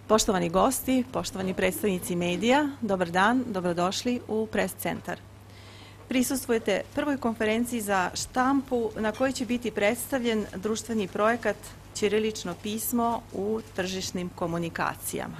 Poštovani gosti, poštovani predstavnici medija, dobar dan, dobrodošli u Press centar. Prisustvujete prvoj konferenciji za štampu na kojoj će biti predstavljen društveni projekat Ćirilično pismo u tržišnim komunikacijama.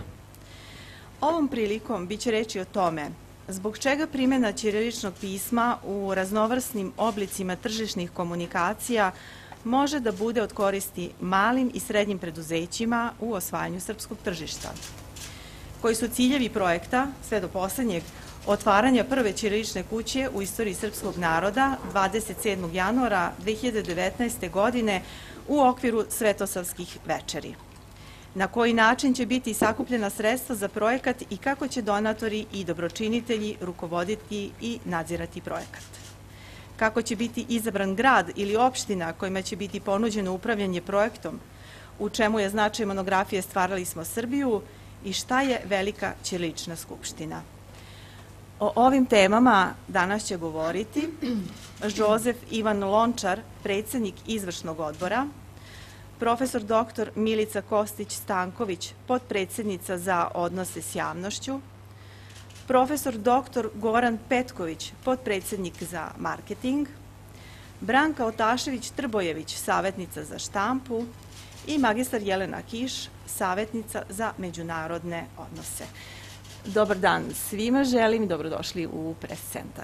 Ovom prilikom biće reči o tome zbog čega primjena ćiriličnog pisma u raznovrsnim oblicima tržišnih komunikacija može da bude od koristi malim i srednjim preduzećima u osvajanju srpskog tržišta. Koji su ciljevi projekta, sve do poslednjeg otvaranja prve ćirilične kuće u istoriji srpskog naroda 27. januara 2019. godine u okviru Svetosavskih večeri. Na koji način će biti sakupljena sredstva za projekat i kako će donatori i dobročinitelji rukovoditi i nadzirati projekat. Kako će biti izabran grad ili opština kojima će biti ponuđeno upravljanje projektom, u čemu je značaj monografije Stvarali smo Srbiju i šta je Velika ćirilična skupština. O ovim temama danas će govoriti Žozef Ivan Lončar, predsednik izvršnog odbora, profesor dr. Milica Kostić-Stanković, potpredsednica za odnose s javnošću, profesor dr. Goran Petković, potpredsednik za marketing, Branka Otašević-Trbojević, savjetnica za štampu i magistar Jelena Kiš, savjetnica za međunarodne odnose. Dobar dan svima želim i dobrodošli u Press centar.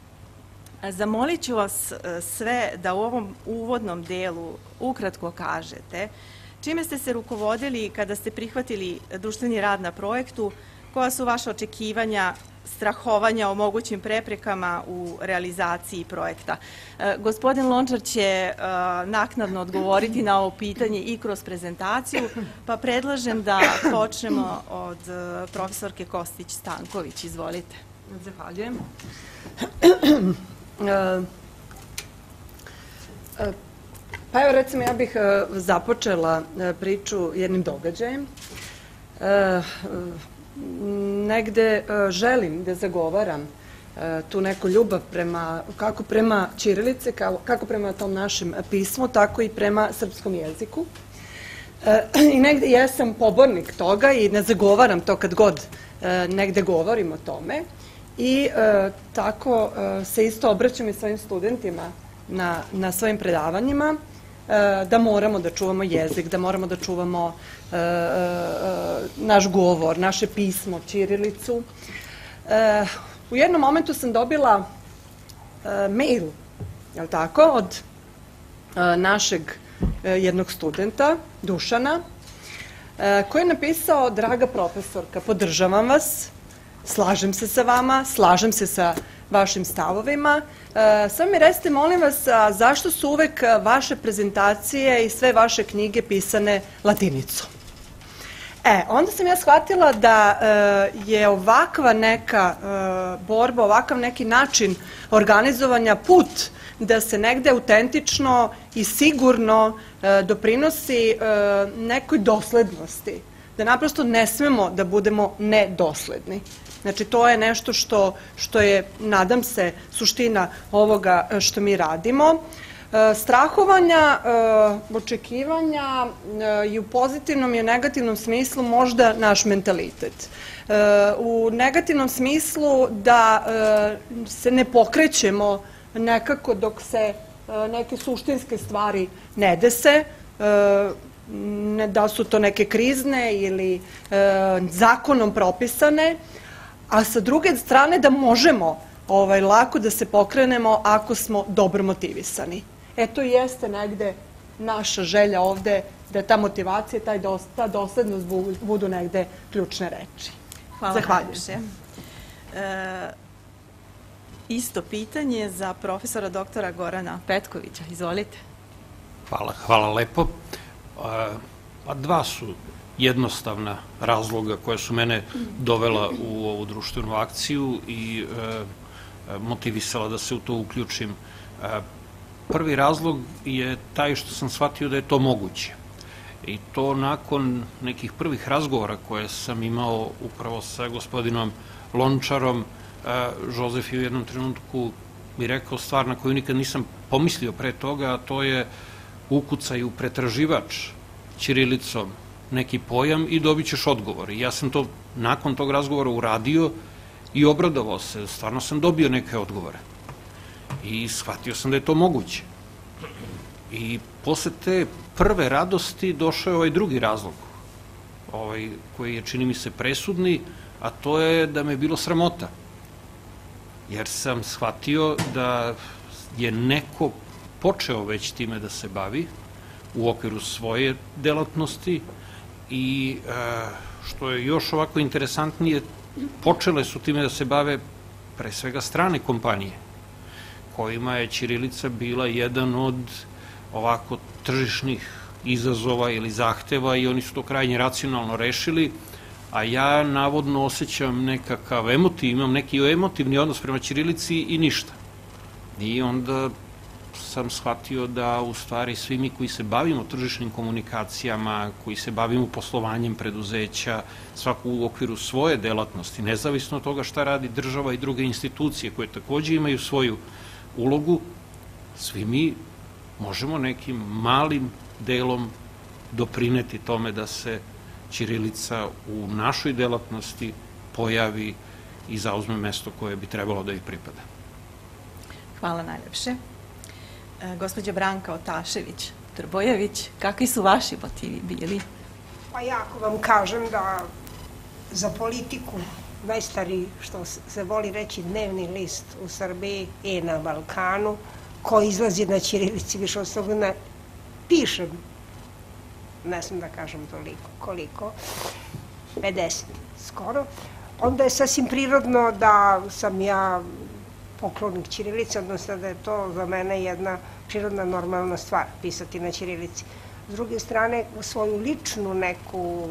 Zamolit ću vas sve da u ovom uvodnom delu ukratko kažete čime ste se rukovodili kada ste prihvatili društveni rad na projektu, koja su vaše očekivanja, strahovanja o mogućim preprekama u realizaciji projekta. Gospodin Lončar će naknadno odgovoriti na ovo pitanje i kroz prezentaciju, pa predlažem da počnemo od profesorke Kostić-Stanković. Izvolite. Zahvaljujem. Pa evo recimo ja bih započela priču jednim događajem. Negde želim da zagovaram tu neku ljubav kako prema ćirilice, kako prema tom našem pismu, tako i prema srpskom jeziku. I negde jesam pobornik toga i ne zagovaram to kad god negde govorim o tome. I tako se isto obraćam i svojim studentima na svojim predavanjima, da moramo da čuvamo jezik, da moramo da čuvamo naš govor, naše pismo, ćirilicu. U jednom momentu sam dobila mail, jel' tako, od našeg jednog studenta, Dušana, koji je napisao: draga profesorka, podržavam vas, slažem se sa vama, slažem se sa vašim stavovima. Samo mi recite, molim vas, zašto su uvek vaše prezentacije i sve vaše knjige pisane latinicom? Onda sam ja shvatila da je ovakva neka borba, ovakav neki način organizovanja put da se negde autentično i sigurno doprinosi nekoj doslednosti. Da naprosto ne smemo da budemo nedosledni. Znači, to je nešto što je, nadam se, suština ovoga što mi radimo. Strahovanja, očekivanja i u pozitivnom i u negativnom smislu možda naš mentalitet. U negativnom smislu da se ne pokrećemo nekako dok se neke suštinske stvari ne dese, da su to neke krizne ili zakonom propisane, a sa druge strane da možemo lako da se pokrenemo ako smo dobro motivisani. To jeste negde naša želja ovde, da ta motivacija, ta doslednost budu negde ključne reči. Hvala najviše. Isto pitanje za profesora doktora Gorana Petkovića. Izvolite. Hvala lepo. Dva su jednostavna razloga koja su mene dovela u ovu društvenu akciju i motivisala da se u to uključim. Prvi razlog je taj što sam shvatio da je to moguće. I to nakon nekih prvih razgovora koje sam imao upravo sa gospodinom Lončarom. Žozef je u jednom trenutku mi rekao stvar na koju nikad nisam pomislio pre toga, a to je ukucaj u pretraživač ćirilicom neki pojam i dobit ćeš odgovor. I ja sam to nakon tog razgovora uradio i obradovao se. Stvarno sam dobio neke odgovore. I shvatio sam da je to moguće. I posle te prve radosti došao je ovaj drugi razlog, koji je, čini mi se, presudni, a to je da me je bilo sramota. Jer sam shvatio da je neko počeo već time da se bavi u okviru svoje delatnosti i što je još ovako interesantnije, počele su time da se bave pre svega strane kompanije, kojima je ćirilica bila jedan od ovako tržišnih izazova ili zahteva i oni su to krajnje racionalno rešili, a ja navodno osjećam nekakav imam neki emotivni odnos prema ćirilici i ništa. I onda sam shvatio da u stvari svi mi koji se bavimo tržišnim komunikacijama, koji se bavimo poslovanjem preduzeća, svako u okviru svoje delatnosti, nezavisno od toga šta radi država i druge institucije koje takođe imaju svoju ulogu, svi mi možemo nekim malim delom doprineti tome da se ćirilica u našoj delatnosti pojavi i zauzme mesto koje bi trebalo da ih pripada. Hvala najlepše. Gospođa Branka Otašević-Trbojević, kakvi su vaši motivi bili? Pa ja ako vam kažem da za politiku najstariji, što se voli reći, dnevni list u Srbiji i na Balkanu, koji izlazi na ćirilici, više od toga ne pišem, ne sam da kažem toliko, koliko, 50 skoro, onda je sasvim prirodno da sam ja poklonik ćirilice, odnosno da je to za mene jedna prirodna normalna stvar, pisati na ćirilici. S druge strane, u svoju ličnu neku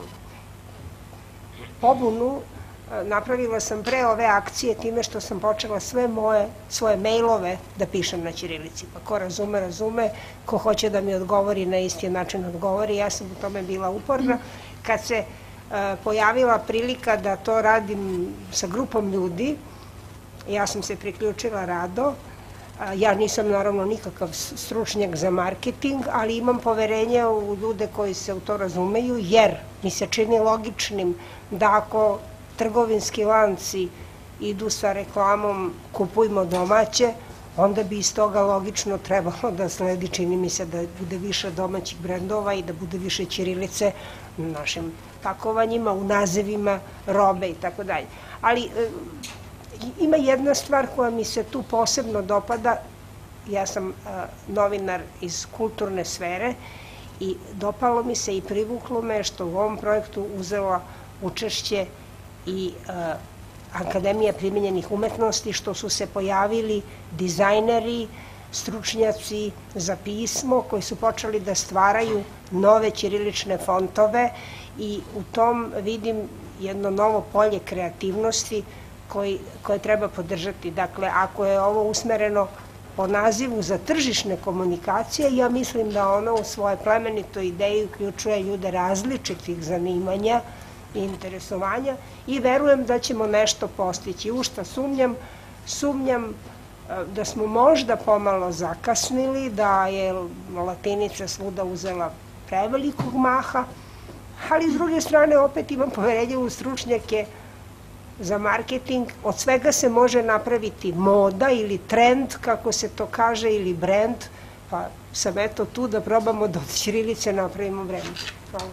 pobunu napravila sam pre ove akcije time što sam počela svoje mailove da pišem na ćirilici. Pa ko razume, razume, ko hoće da mi odgovori na isti način odgovori. Ja sam u tome bila uporna. Kad se pojavila prilika da to radim sa grupom ljudi, ja sam se priključila rado. Ja nisam naravno nikakav stručnjak za marketing, ali imam poverenje u ljude koji se u to razumeju, jer mi se čini logičnim da ako trgovinski lanci idu sa reklamom kupujmo domaće, onda bi iz toga logično trebalo da sledi, čini mi se, da bude više domaćih brendova i da bude više ćirilice na našim pakovanjima, u nazivima robe i tako dalje. Ali ima jedna stvar koja mi se tu posebno dopada. Ja sam novinar iz kulturne sfere i dopalo mi se i privuklo me što u ovom projektu uzela učešće i Akademija primenjenih umetnosti, što su se pojavili dizajneri, stručnjaci za pismo koji su počeli da stvaraju nove ćirilične fontove i u tom vidim jedno novo polje kreativnosti koje treba podržati. Dakle, ako je ovo usmereno po nazivu za tržišne komunikacije, ja mislim da ono u svoje plemenitoj ideji uključuje ljude različitih zanimanja i interesovanja i verujem da ćemo nešto postići. U šta sumnjam? Sumnjam da smo možda pomalo zakasnili, da je latinica svuda uzela prevelikog maha, ali s druge strane opet imam poverenje u stručnjake za marketing. Od svega se može napraviti moda ili trend, kako se to kaže, ili brand, pa sam eto tu da probamo da od ćirilice napravimo brand. Hvala.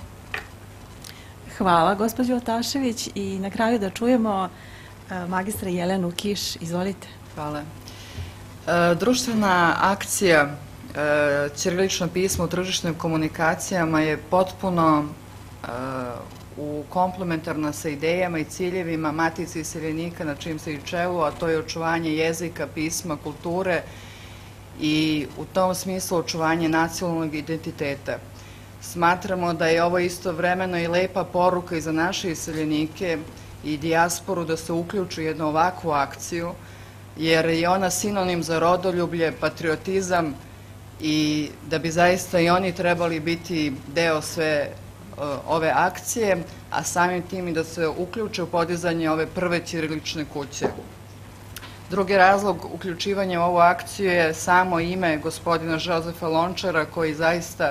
Hvala, gospođo Otašević. I na kraju da čujemo magistra Jelenu Kiš. Izvolite. Hvala. Društvena akcija ćirilično pismo u tržišnim komunikacijama je potpuno komplementarna sa idejama i ciljevima Matice iseljenika na čim se i čelu, a to je očuvanje jezika, pisma, kulture i u tom smislu očuvanje nacionalnog identiteta. Smatramo da je ovo istovremeno i lepa poruka i za naše iseljenike i dijasporu da se uključi u jednu ovakvu akciju, jer je ona sinonim za rodoljublje, patriotizam i da bi zaista i oni trebali biti deo sve ove akcije, a samim tim i da se uključe u podizanje ove prve ćirilične kuće. Drugi razlog uključivanja u ovu akciju je samo ime gospodina Žozefa Lončara, koji zaista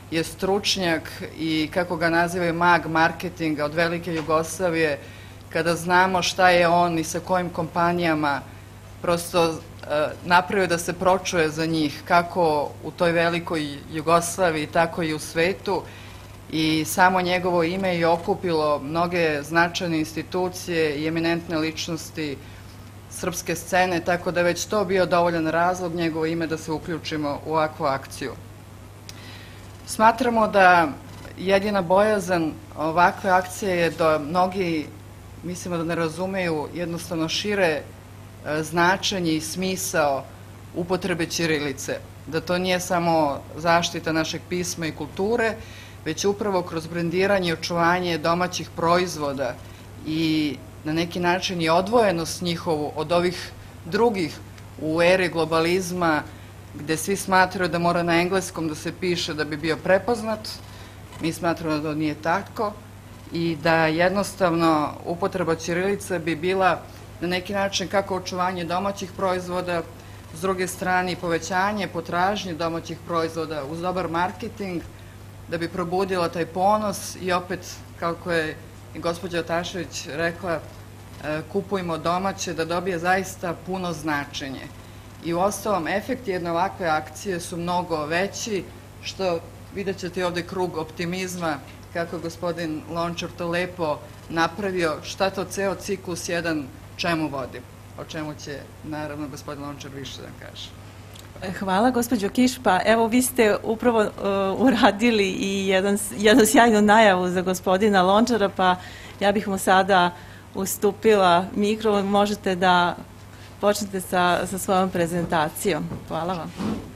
je stručnjak i, kako ga nazivaju, mag marketinga od velike Jugoslavije, kada znamo šta je on i sa kojim kompanijama prosto napravio da se pročuje za njih, kako u toj velikoj Jugoslaviji, tako i u svetu, i samo njegovo ime je okupilo mnoge značajne institucije i eminentne ličnosti srpske scene, tako da je već to bio dovoljan razlog, njegovo ime, da se uključimo u ovakvu akciju. Smatramo da jedina bojazan ovakve akcije je da mnogi, mislimo da ne razumeju jednostavno šire značenje i smisao upotrebe ćirilice, da to nije samo zaštita našeg pisma i kulture, već upravo kroz brendiranje i očuvanje domaćih proizvoda i na neki način i odvojenost njihovu od ovih drugih u eri globalizma, gde svi smatraju da mora na engleskom da se piše da bi bio prepoznat. Mi smatramo da to nije tako i da jednostavno upotreba ćirilice bi bila na neki način kako očuvanje domaćih proizvoda, s druge strane i povećanje potražnje domaćih proizvoda uz dobar marketing, da bi probudila taj ponos i opet, kako je i gospođa Otašević rekla, kupujmo domaće, da dobije zaista puno značenje. I u ostalom, efekti jedne ovakve akcije su mnogo veći, što vidjet ćete ovde krug optimizma, kako je gospodin Lončar to lepo napravio, šta to ceo ciklus jedan čemu vodi, o čemu će, naravno, gospodin Lončar više da kaže. Hvala, gospođo Kiš. Pa evo, vi ste upravo uradili i jednu sjajnu najavu za gospodina Lončara, pa ja bih mu sada ustupila mikro. Možete da počnete sa svojom prezentacijom. Hvala vam.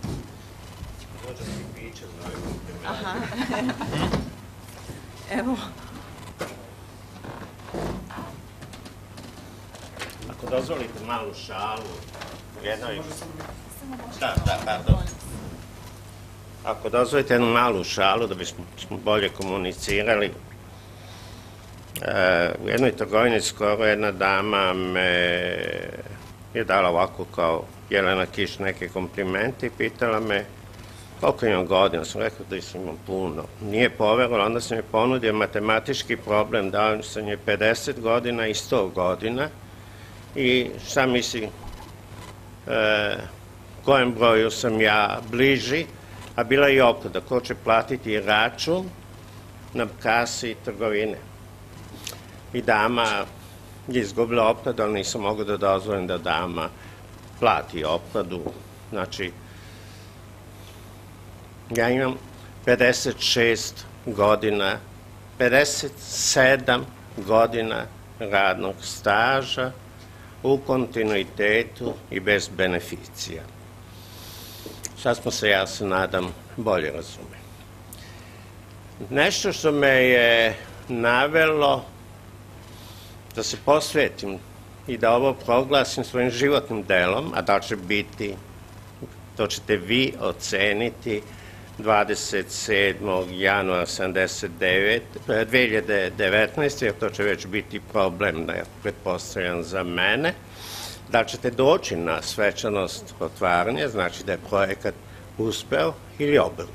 Aha. Evo. Ako dozvolite malu šalu, pardon. Ako dozvolite jednu malu šalu da bismo bolje komunicirali, u jednoj trgovini skoro jedna dama me je dala ovako kao Jelena Kiš neke komplimente i pitala me koliko imam godina. Sam rekao da imam puno. Nije poverovala, onda sam je ponudio matematički problem, dao sam je 50 godina i 100 godina i šta misli kojem broju sam ja bliži, a bila je i opklada ko će platiti račun na kasi trgovine. I dama je izgubila opkladu, ali nisam mogao da dozvolim da dama plati opkladu. Znači, ja imam 56 godina, 57 godina radnog staža u kontinuitetu i bez beneficija. Sad smo se, ja se nadam, bolje razumeli. Nešto što me je navelo da se posvetim i da ovo proglasim svojim životnim delom, a da će biti, to ćete vi oceniti 27. januara 2019. jer to će već biti problem, pretpostavljam, za mene. Da ćete doći na svečanost otvaranja, znači da je projekat uspeo ili obrnut.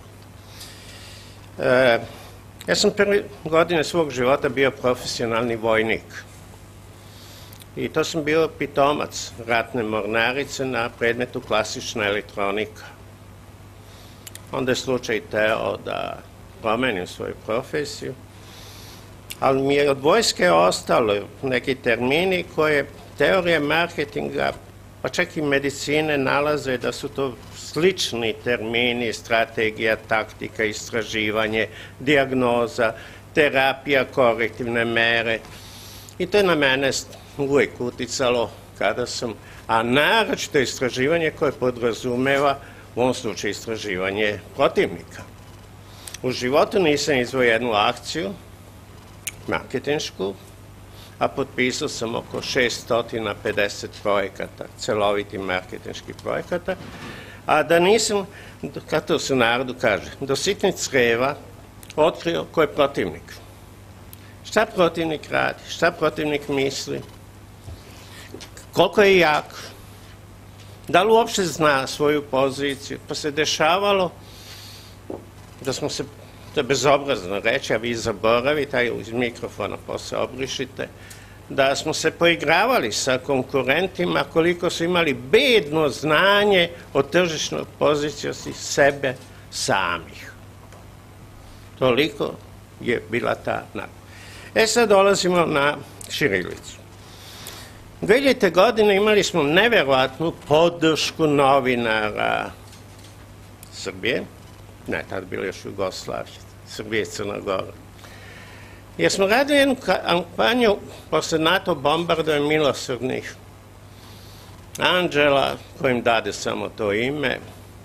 Ja sam prve godine svog života bio profesionalni vojnik. I to sam bio pitomac ratne mornarice na predmetu klasična elektronika. Onda je slučaj teo da promenim svoju profesiju, ali mi je od vojske ostalo neki termini koje teorije marketinga, pa čak i medicine nalaze da su to slični termini, strategija, taktika, istraživanje, dijagnoza, terapija, korektivne mere. I to je na mene uvijek uticalo kada sam, a naročito istraživanje koje podrazumeva u ovom slučaju istraživanje protivnika. U životu nisam izveo jednu akciju, marketinšku, a potpisao sam oko 650 projekata, celovitih marketinških projekata, a da nisam, kako se u narodu kaže, do sitnih creva otkrio ko je protivnik. Šta protivnik radi, šta protivnik misli, koliko je jak, da li uopšte zna svoju poziciju, pa se dešavalo da smo se to je bezobrazno reći, a vi zaboravite, iz mikrofona posle obrišite, da smo se poigravali sa konkurentima koliko su imali bedno znanje o tržišnoj poziciji sebe samih. Toliko je bila ta nakon. Sad dolazimo na ćirilicu. 2000. godine imali smo neverovatnu podršku novinara Srbije, ne, tada bilo još Jugoslavije, Srbije i Crna Gora. Jer smo radili jednu kampanju posle NATO bombardove milosrdnih anđela, kojim dade samo to ime.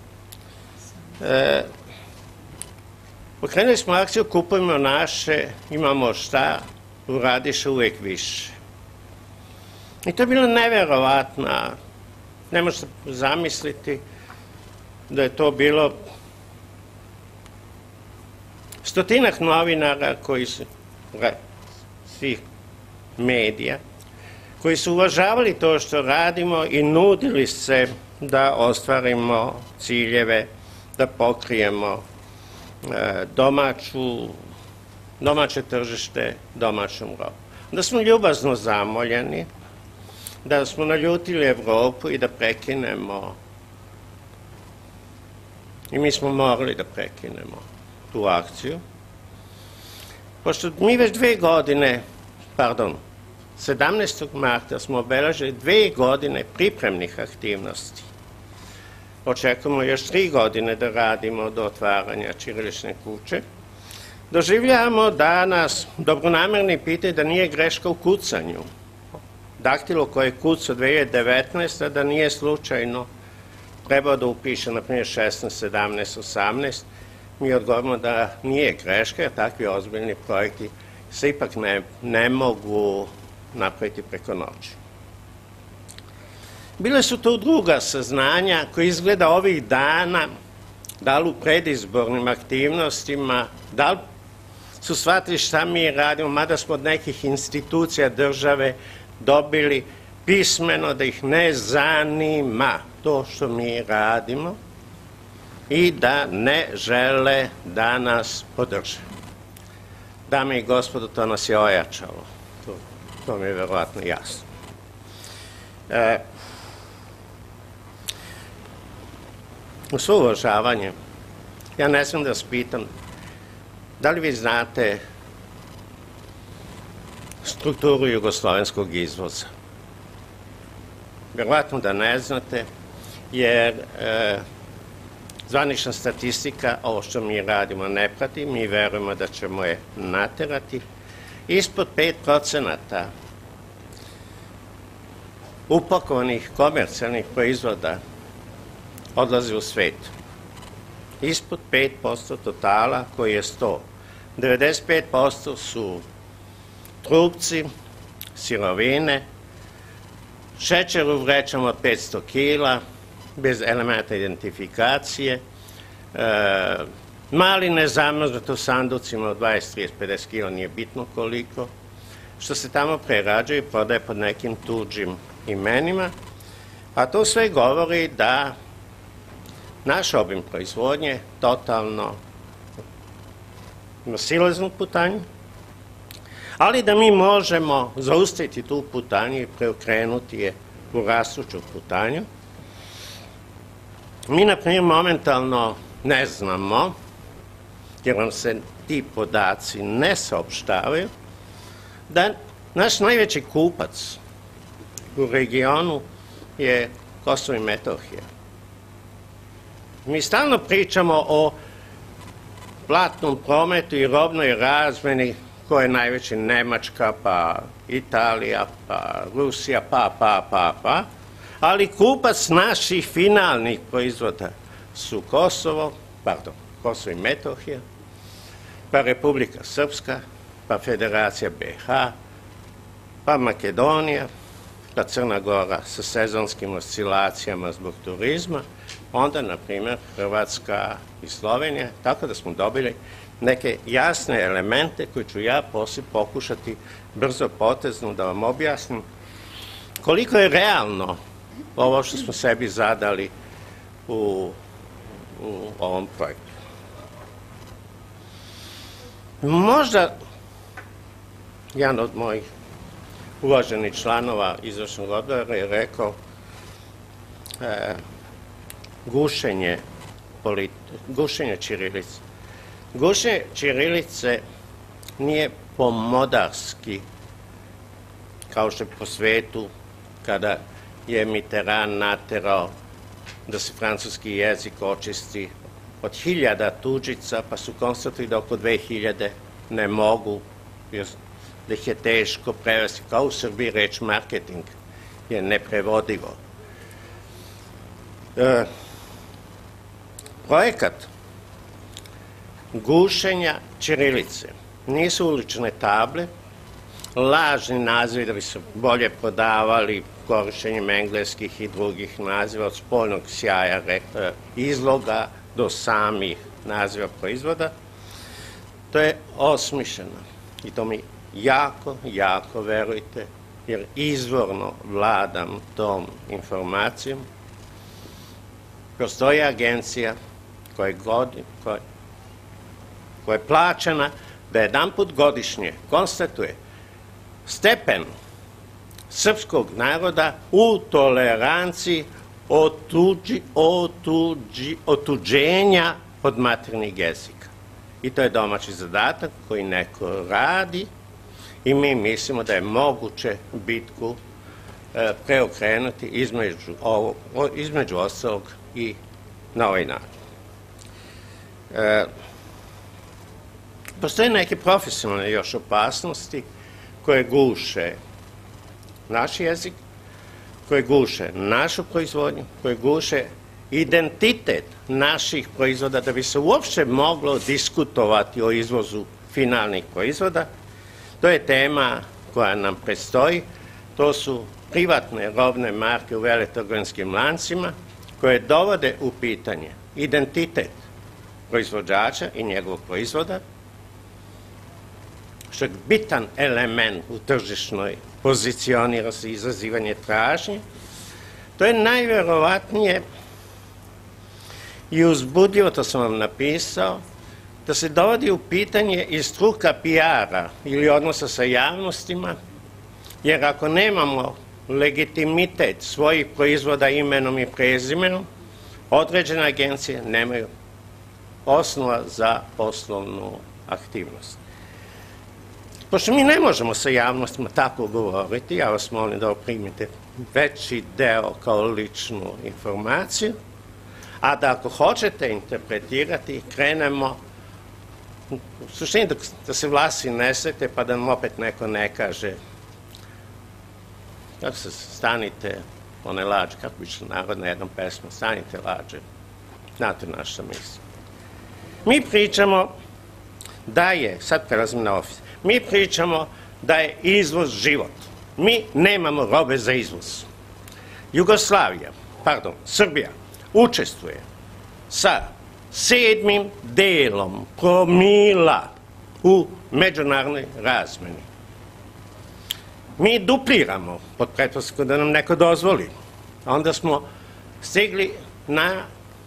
Pokrenuli smo akciju Kupujmo naše, imamo šta, uradiše uvek više. I to je bilo neverovatna, ne možete zamisliti da je to bilo stotinak novinara koji su, svih medija, koji su uvažavali to što radimo i nudili se da ostvarimo ciljeve, da pokrijemo domaće tržište domaćom robom. Da smo ljubazno zamoljeni, da smo naljutili Evropu i da prekinemo, i mi smo morali da prekinemo tu akciju, pošto mi već 17. marta smo obeležili 2 godine pripremnih aktivnosti. Očekujemo još 3 godine da radimo do otvaranja ćirilične kuće. Doživljavamo da nas dobronamerni pitaju da nije greška u kucanju. Daktilo koje je kucao 2019. da nije slučajno trebao da upiše, na primjer, 16, 17, 18. Mi odgovorimo da nije greška, jer takvi ozbiljni projekti se ipak ne mogu napraviti preko noći. Bile su tu druga saznanja koje izgleda ovih dana, da li u predizbornim aktivnostima, da li su shvatili šta mi radimo, mada smo od nekih institucija države dobili pismeno da ih ne zanima to što mi radimo i da ne žele da nas podrže. Dame i gospodo, to nas je ojačalo. To mi je verovatno jasno. U svo uvažavanje, ja ne znam da vas pitam, da li vi znate strukturu jugoslovenskog izvoza? Verovatno da ne znate, jer zvanična statistika, ovo što mi radimo, ne prati, mi verujemo da ćemo je naterati. Ispod 5% upakovanih komercijalnih proizvoda odlazi u svet. Ispod 5% totala koji je 100. 95% su trupci, sirovine, šećer u vrećama od 500 kila, bez elementa identifikacije, maline zamrznute u sanducima od 20, 30, 50 kila, nije bitno koliko, što se tamo prerađuje i prodaje pod nekim tuđim imenima, a to sve govori da naš obim proizvodnje totalno ima silaznu putanju, ali da mi možemo zaustaviti tu putanju i preokrenuti je u rastuću putanju. Mi, na primjer, momentalno ne znamo, jer nam se ti podaci ne saopštavaju, da naš najveći kupac u regionu je Kosovo i Metohija. Mi stalno pričamo o platnom prometu i robnoj razmeni, koja je najveći, Nemačka, pa Italija, pa Rusija, pa, ali kupac naših finalnih proizvoda su Kosovo i Metohija, pa Republika Srpska, pa Federacija BiH, pa Makedonija, pa Crna Gora sa sezonskim oscilacijama zbog turizma, onda, na primjer, Hrvatska i Slovenija, tako da smo dobili neke jasne elemente koje ću ja poslije pokušati brzo potezno da vam objasnim koliko je realno ovo što smo sebi zadali u ovom projektu. Možda jedan od mojih uvaženih članova izvršnog odbora je rekao gušenje ćirilice. Gušenje ćirilice nije pomodarski, kao što je po svetu, kada je Mitterrand naterao da se francuski jezik očisti od 1000 tuđica, pa su konstatovali da oko 2000 ne mogu, jer da ih je teško prevesti. Kao u Srbiji reč marketing je neprevodivo. Projekat gušenja ćirilice nisu ulične table, lažni nazivi da bi se bolje prodavali korišćenjem engleskih i drugih naziva, od spoljnog sjaja izloga do samih naziva proizvoda. To je osmišljeno i to mi jako, jako verujte, jer izvorno vladam tom informacijom. Postoji agencija koja je plaćena da jedanput godišnje konstatuje stepen srpskog naroda u toleranciji otuđenja od maternjeg jezika. I to je domaći zadatak koji neko radi i mi mislimo da je moguće bitku preokrenuti između ostalog i na ovaj način. Postoje neke profesionalne još opasnosti koje guše naš jezik, koje guše našu proizvodnju, koje guše identitet naših proizvoda da bi se uopšte moglo diskutovati o izvozu finalnih proizvoda. To je tema koja nam predstoji. To su privatne robne marke u veletrgovinskim lancima koje dovode u pitanje identitet proizvođača i njegovog proizvoda, što je bitan element u tržišnoj pozicioniranosti i izazivanje tražnje. To je najverovatnije i uzbudljivo, to sam vam napisao, da se dovodi u pitanje i struka PR-a ili odnosa sa javnostima, jer ako nemamo legitimitet svojih proizvoda imenom i prezimenom, određene agencije nemaju osnova za poslovnu aktivnost. Pošto mi ne možemo sa javnostima tako govoriti, ja vas molim da primite veći deo kao ličnu informaciju, a da ako hoćete interpretirati, krenemo u suštini da se vlasi nesete, pa da nam opet neko ne kaže kako se stanite, one lađe, kako bi šla narodna jednom pesma, stanite lađe, znate na što mislim. Mi pričamo da je, sad prelazim na ofis, mi pričamo da je izvoz život. Mi nemamo robe za izvoz. Srbija učestvuje sa 7. delom promila u međunarodnoj razmeni. Mi dupliramo, pod pretpostavkom da nam neko dozvoli. Onda smo stigli na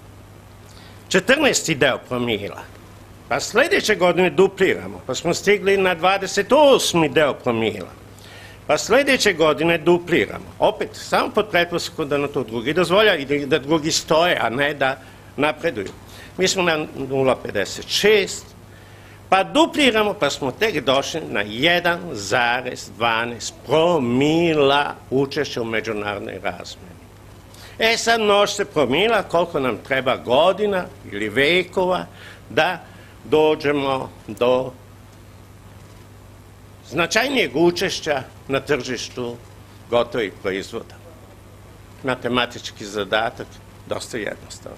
14. deo promila. Pa sledeće godine dupliramo, pa smo stigli na 28. deo promila. Pa sledeće godine dupliramo. Opet, samo pod pretpostavkom da na to drugi dozvolja i da drugi stoje, a ne da napreduju. Mi smo na 0,56, pa dupliramo, pa smo tek došli na 1,12 promila učešća u međunarodnoj razmeni. Sad množite promila koliko nam treba godina ili vekova da dođemo do značajnijeg učešća na tržištu gotovih proizvoda. Matematički zadatak, dosta jednostavan.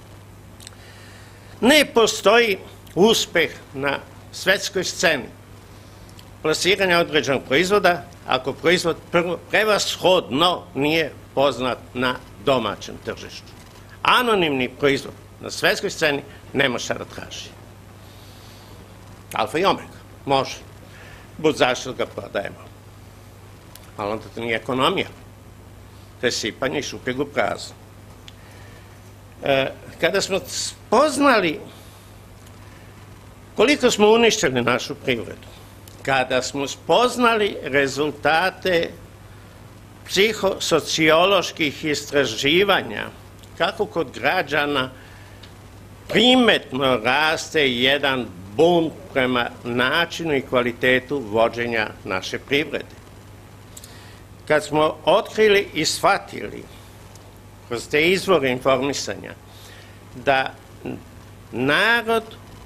Ne postoji uspeh na svetskoj sceni plasiranja određenog proizvoda ako proizvod prevashodno nije poznat na domaćem tržištu. Anonimni proizvod na svetskoj sceni nema šta da traži. Alfa i omega, može. Bud zašto ga prodajemo. Ali onda to nije ekonomija. To je sipanje i šupljeg u prazno. Kada smo spoznali Koliko smo uništili našu privredu? Kada smo spoznali rezultate psihosocioloških istraživanja, kako kod građana primetno raste jedan bunt prema načinu i kvalitetu vođenja naše privrede. Kad smo otkrili i shvatili kroz te izvore informisanja da narod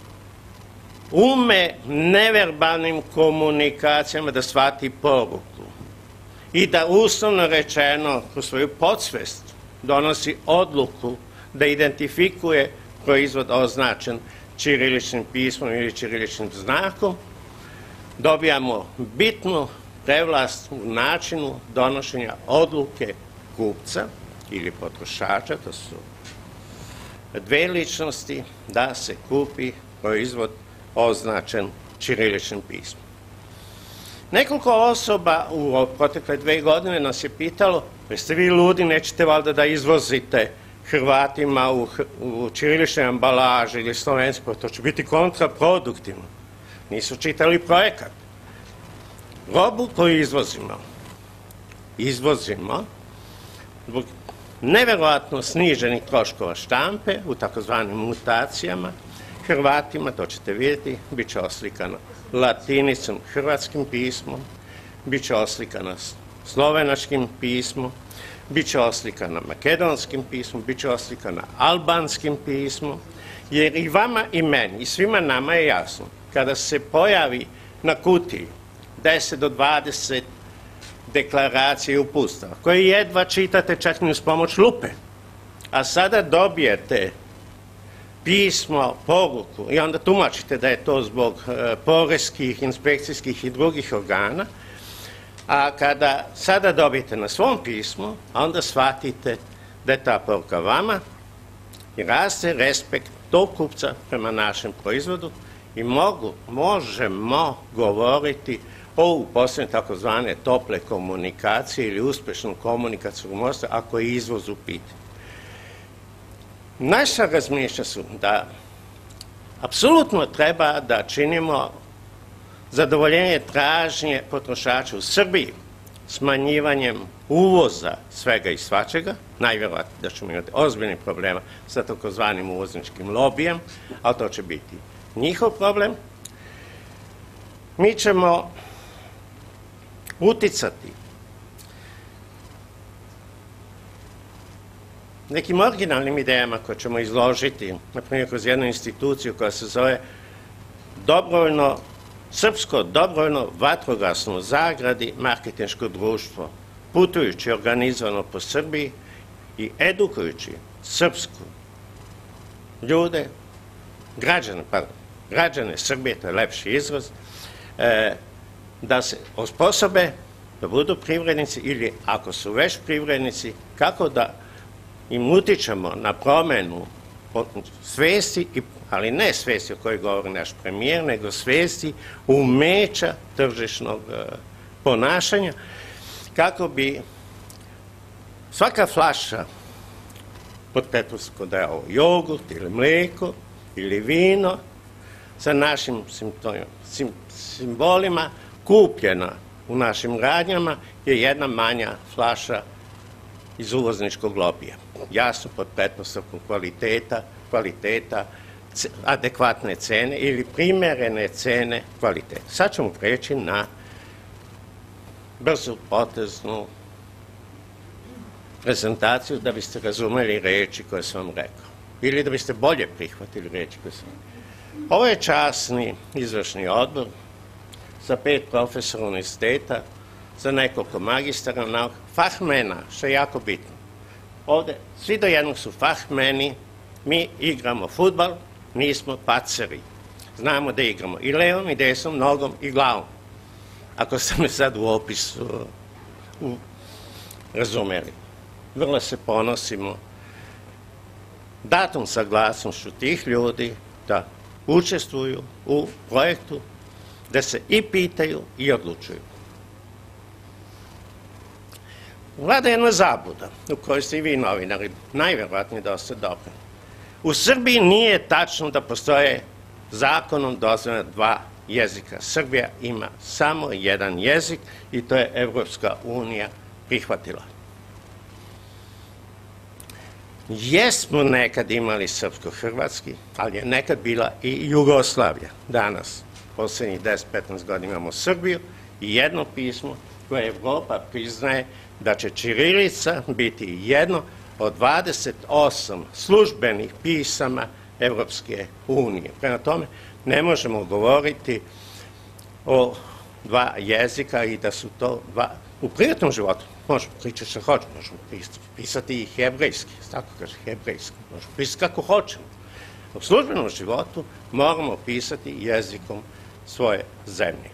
ume neverbalnim komunikacijama da shvati poruku i da uslovno rečeno kroz svoju podsvest donosi odluku da identifikuje proizvod označen ćiriličnim pismom ili ćiriličnim znakom, dobijamo bitnu prevlast u načinu donošenja odluke kupca ili potrošača, to su dve ličnosti, da se kupi proizvod označen ćiriličnim pismom. Nekoliko osoba u protekle 2 godine nas je pitalo, jeste vi ludi, nećete valjda da izvozite Hrvatima u ćiriličnoj ambalaži ili slovenskoj, to će biti kontraproduktivno. Nisu čitali projekat. Robu koju izvozimo zbog neverovatno sniženih troškova štampe u takozvanim mutacijama, Hrvatima, to ćete vidjeti, bit će oslikano latinicom, hrvatskim pismom, bit će oslikano slovenačkim pismom, bit će oslikana makedonskim pismom, bit će oslikana albanskim pismom, jer i vama i meni i svima nama je jasno, kada se pojavi na kutiji 10 do 20 deklaracije i uputstava, koje jedva čitate čak ni uz pomoć lupe, a sada dobijete pismo, poruku i onda tumačite da je to zbog poreskih, inspekcijskih i drugih organa, a kada sada dobijete na svom pismu, onda shvatite da je ta poruka vama i raste respekt tog kupca prema našem proizvodu i možemo govoriti o upostavljanju takozvane tople komunikacije ili uspešnom komunikacijom mosta ako je izvoz u pitanju. Naša razmišlja su da apsolutno treba da činimo zadovoljenje tražnje potrošača u Srbiji smanjivanjem uvoza svega i svačega, najvjerojatnije da ćemo imati ozbiljnih problema sa takozvanim uvozničkim lobijem, ali to će biti njihov problem. Mi ćemo uticati nekim originalnim idejama koje ćemo izložiti, na primjer kroz jednu instituciju koja se zove Srpsko dobrovoljno vatrogasno zagradi marketinško društvo, putujući organizovano po Srbiji i edukujući srpsku ljude, građane Srbije, to je lepši izraz, da se osposobe da budu privrednici ili ako su već privrednici, kako da im utičemo na promenu svesti, ali ne svesti o kojoj govori naš premijer, nego svesti umeća tržišnog ponašanja, kako bi svaka flaša, pod pretpostavkom da je ovo jogurt ili mlijeko ili vino, sa našim simbolima kupljena u našim radnjama je jedna manja flaša iz uvozničkog lobija. Jasno pod pretpostavkom kvaliteta, adekvatne cene ili primerene cene kvaliteta. Sad ćemo preći na brzu poteznu prezentaciju da biste razumeli reči koje sam vam rekao ili da biste bolje prihvatili reči koje sam vam rekao. Ovo je časni izvršni odbor sa 5 profesora univerziteta, za nekoliko magistara nauka, fahmena, što je jako bitno. Ovde svi do jednog su fahmeni, mi igramo fudbal, nismo paceri. Znamo da igramo i levom, i desnom, nogom, i glavom. Ako ste me sad u opisu razumeli. Vrlo se ponosimo datom saglasnošću tih ljudi da učestvuju u projektu, da se i pitaju i odlučuju. Vlada je jedna zabluda u kojoj ste i vi novinari najverovatnije dosta dobri. U Srbiji nije tačno da postoje zakonom dozvoljena 2 jezika. Srbija ima samo jedan jezik i to je Evropska unija prihvatila. Jesmo nekad imali srpsko-hrvatski, ali je nekad bila i Jugoslavija. Danas, poslednjih 10-15 godina imamo Srbiju i jedno pismo koje Evropa priznaje da će ćirilica biti jedno od 28 službenih pisama Evropske unije. Prema tome, ne možemo govoriti o 2 jezika i da su to 2... U privatnom životu možemo pričati što hoćemo, možemo pisati i hebrejski, tako kaže, hebrejski, možemo pisati kako hoćemo. U službenom životu moramo pisati jezikom svoje zemlje.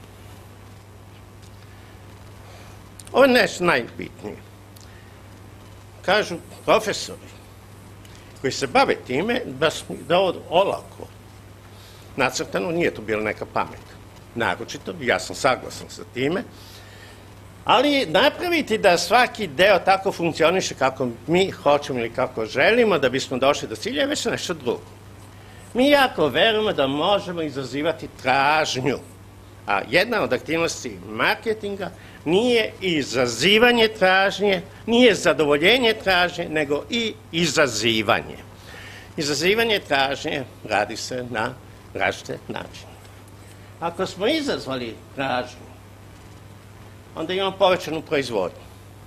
Ovo je nešto najbitnije. Kažu profesori koji se bave time da ovo olako nacrtano, nije to bila neka pamet. Naročito, ja sam saglasan sa time, ali napraviti da svaki deo tako funkcioniše kako mi hoćemo ili kako želimo da bismo došli do cilja je već nešto drugo. Mi jako verujemo da možemo izazivati tražnju, a jedna od aktivnosti marketinga nije izazivanje tražnje, nije zadovoljenje tražnje, nego i izazivanje. Izazivanje tražnje radi se na različite načine. Ako smo izazvali tražnju, onda imamo povećanu proizvodnju.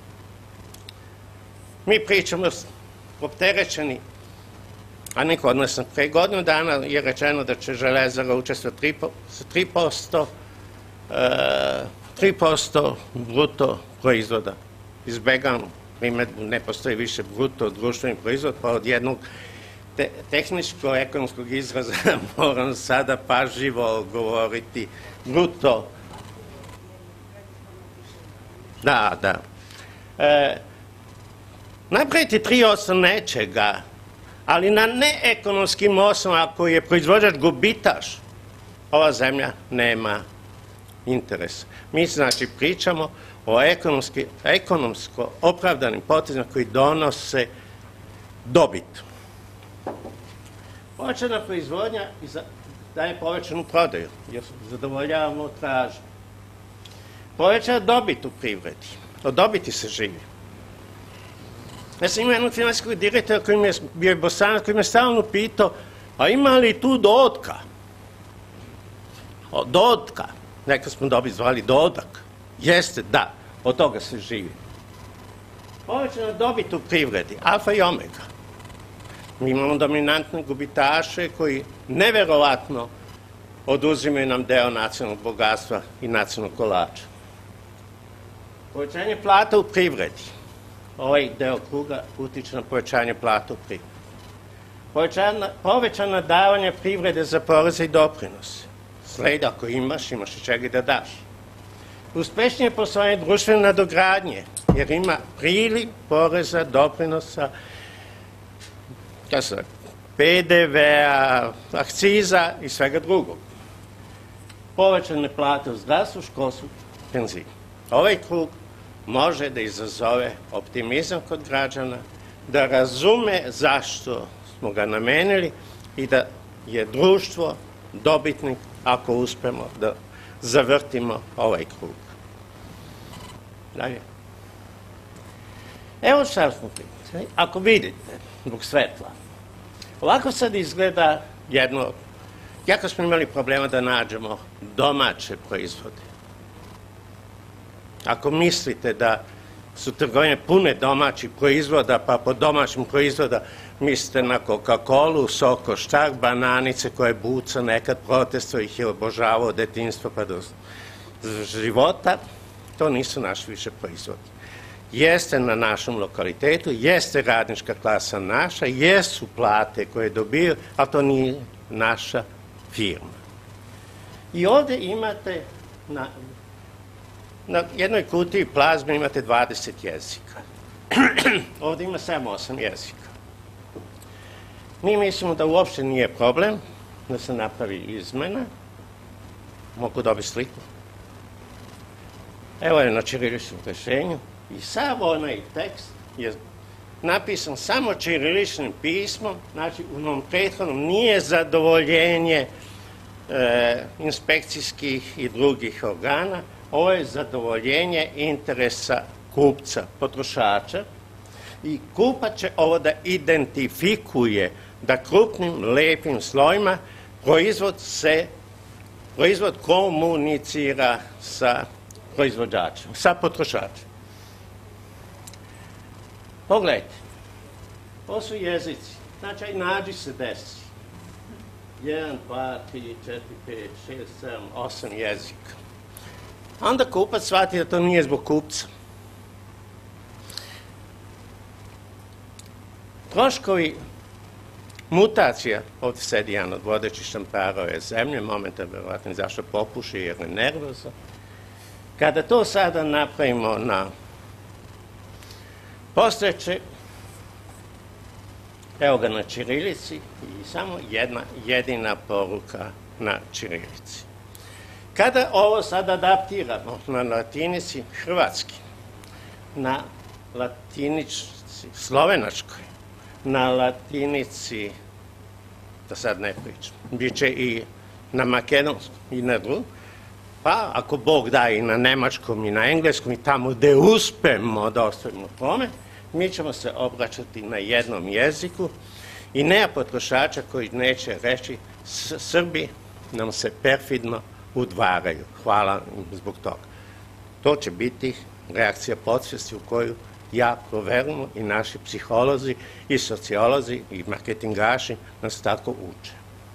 Mi pričamo opterećeni, a neko od nas pre godinu dana je rečeno da će Železara učestvati sa 3% bruto proizvoda. Izbegavam primetbu, ne postoji više bruto društveni proizvod, pa od jednog tehničko-ekonomskog izraza moram sada pažljivo govoriti bruto. Da. Napraviti 3% nečega, ali na neekonomskim osnovama, ako je proizvođač gubitaš, ova zemlja nema interesa. Mi znači pričamo o ekonomsko opravdanim potezima koji donose dobit. Povećana proizvodnja daje povećanu prodaju, jer zadovoljavamo tražnju. Povećana dobit u privredi. Od dobiti se živi. Ja sam imao jednog finansijskog direktora koji mi je bio Bosanac, koji me stalno pitao, a ima li tu dotka? Dotka. Neka smo dobit zvali dodak. Jeste, da. Od toga se živi. Povećana dobit u privredi. Alfa i omega. Mi imamo dominantne gubitaše koji neverovatno oduzimaju nam deo nacionalnog bogatstva i nacionalnog kolača. Povećanje plata u privredi. Ovaj deo kruga utiče na povećanje plata u privredi. Povećana davanja privrede za poreze i doprinose. Sled, ako imaš i čega da daš. Uspešnije poslovanje društvene nadogradnje, jer ima priliv poreza, doprinosa, PDV-a, akciza i svega drugog. Povećane plate u zdravstvu, školstvu, penziji. Ovaj krug može da izazove optimizam kod građana, da razume zašto smo ga namenili i da je društvo dobitnik ako uspemo da zavrtimo ovaj krug. Dalje. Evo šta smo pričali. Ako vidite, zbog svetla, ovako sad izgleda jedno, jako smo imali problema da nađemo domaće proizvode. Ako mislite da su trgovine pune domaćih proizvoda, pa po domaćim proizvoda mislite na Coca-Colu, Soko Štar, bananice koje Buca nekad protestovao ih je obožavao od detinjstva pa do života, to nisu naši više proizvodi. Jeste na našem lokalitetu, jeste radnička klasa naša, jesu plate koje dobiju, ali to nije naša firma. I ovde imate na jednoj kutiji plazme imate 20 jezika. Ovde ima 7-8 jezika. Mi mislimo da uopšte nije problem da se napravi izmena. Mogu dobiti sliku. Evo je na ćiriličnom rešenju. I sav onaj tekst je napisan samo ćiriličnim pismom, znači u onom prethodnom nije zadovoljenje inspekcijskih i drugih organa. Ovo je zadovoljenje interesa kupca, potrošača, i kupac će ovo da identifikuje, da krupnim, lepim slojima proizvod komunicira sa proizvođačem, sa potrošačem. Pogledajte, ovo su jezici, znači aj nađi se desi. 1, 2, 3, 4, 5, 6, 7, 8 jezika. Onda kupac shvati da to nije zbog kupca. Troškovi mutacija, ovdje sedi jedan od vodećih štampara ove zemlje, momentan verovatno zašto popuši jer je nervozan. Kada to sada napravimo na postojeće, evo ga na ćirilici i samo jedna jedina poruka na ćirilici. Kada ovo sad adaptiramo na latinici hrvatski, na latinici slovenačkoj, na latinici, da sad ne pričam, bit će i na makedonskom i na drugom, pa ako Bog da i na nemačkom i na engleskom i tamo gde uspemo da ostavimo tome, mi ćemo se obraćati na jednom jeziku i nema potrošača koji neće reći Srbi nam se perfidno udvaraju. Hvala zbog toga. To će biti reakcija podsvesti u koju jako verujemo i naši psiholozi i sociolozi i marketingaši nas tako uče.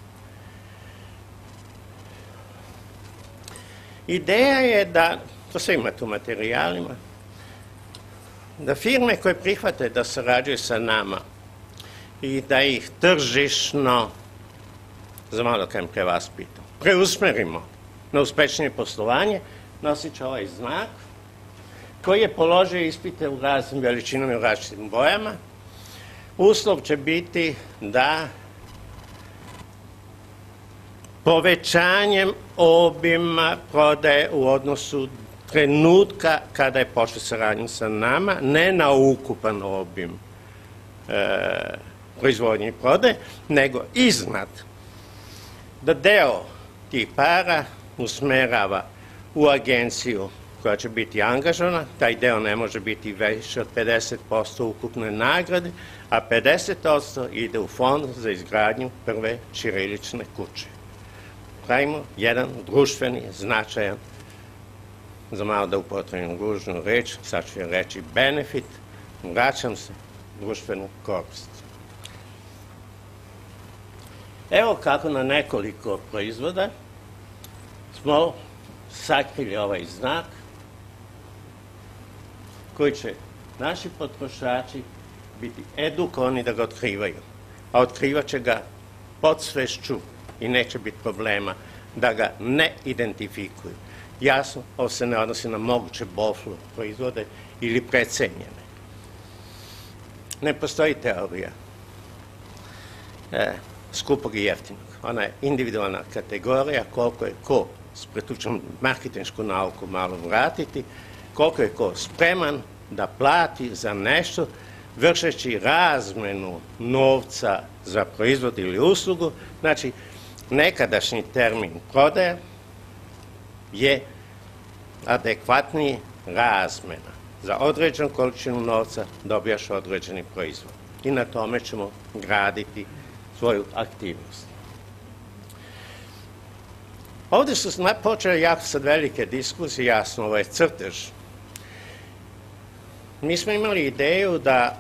Ideja je da, to sve imate u materijalima, da firme koje prihvate da sarađuju sa nama i da ih tržišno, za malo kajem prevaspitam, preusmerimo na uspešnije poslovanje, nosit će ovaj znak koji je položio ispite u raznim veličinama i u različitim bojama. Uslov će biti da povećanjem obima prodaje u odnosu trenutka kada je počeo saradnju sa nama, ne na ukupan obim proizvodnje i prodaje, nego iznad, da deo tih para usmerava u agenciju koja će biti angažovana, taj deo ne može biti više od 50% ukupne nagrade, a 50% ide u fond za izgradnju prve ćirilične kuće. Pravimo jedan društveni, značajan, za malo da upotrebim ružnu reč, sad ću je reći benefit, vraćam se, društvenu korist. Evo kako na nekoliko proizvoda smo sakrili ovaj znak koji će naši potrošači biti edukovani da ga otkrivaju, a otkrivat će ga podsvešću i neće biti problema da ga ne identifikuju. Jasno, ovo se ne odnosi na moguće boflu proizvode ili precenjene. Ne postoji teorija skupog i jeftinog. Ona je individualna kategorija, koliko je ko, tu ćemo marketinšku nauku malo vratiti, koliko je ko spreman da plati za nešto, vršeći razmenu novca za proizvod ili uslugu. Znači, nekadašnji termin prodaja je adekvatniji razmena. Za određenu količinu novca dobijaš određeni proizvod. I na tome ćemo graditi svoju aktivnost. Ovdje su počele jako sad velike diskusije, jasno, ovo je crtež. Mi smo imali ideju da